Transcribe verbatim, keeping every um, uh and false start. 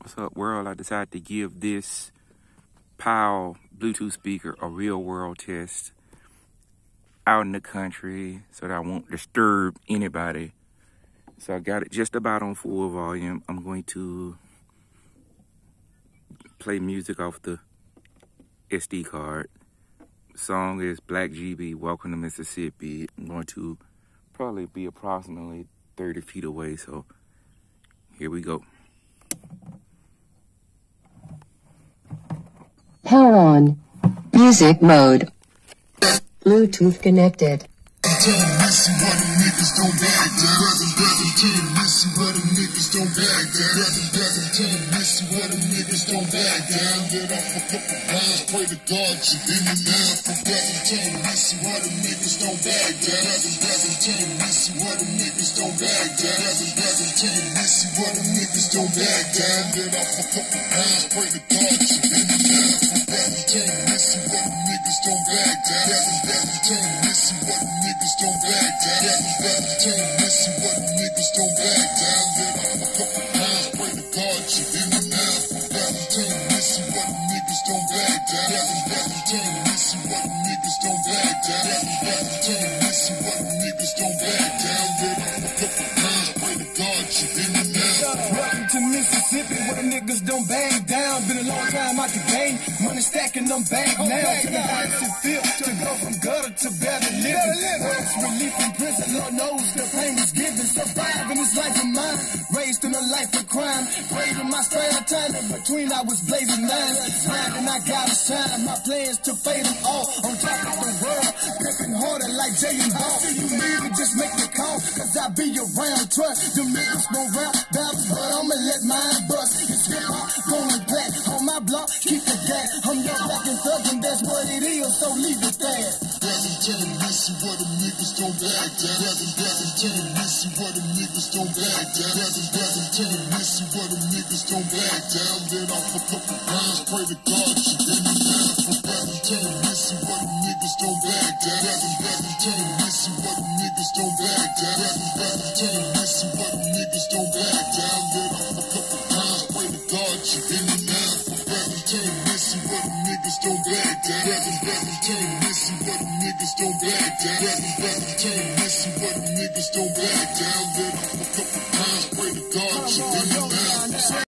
What's up, world? I decided to give this Pyle Bluetooth speaker a real world test out in the country so that I won't disturb anybody. So I got it just about on full volume. I'm going to play music off the S D card. The song is Black G B, Welcome to Mississippi. I'm going to probably be approximately thirty feet away, so here we go. Power on. Music mode. Bluetooth connected. Welcome to Mississippi, where the niggas don't bang down. Been a long time out the game, money stacking them bank now. To the heights it feel to go from gutter to better living. Works relief in prison, Lord knows the pain was given. Surviving this life of mine, raised in a life of crime. Prayed in my spare time, in between I was blazing lines. And I got a sign, my plans to fade them all. On top of the world, picking harder like Jay and Ball. You need to just make the call, cause I be around. Trust them niggas gon' rap bounce, but I'ma let mine bust. It's hip hop going black on my block, keep the gas. I'm young, black and thug, and that's what it is, so leave it there. Brother, tell them listen what them niggas don't back down. Brother, brother, tell them listen what them niggas don't back down. Brother, brother, tell them listen what them niggas don't back down. Then off a couple rounds, pray to God, you in the down. Brother, tell them listen what them niggas don't back down. Brother, brother, tell them listen what them niggas don't back down. Brother, brother, tell them listen what them niggas don't back down. Then off a couple rounds, pray to God, you in the down. Brother, tell them listen what them niggas don't back down. Brother, brother, tell them listen what them niggas don't back down. Brother, brother, tell them listen what them niggas don't back down. Then off a couple rounds, pray to God, you in the down.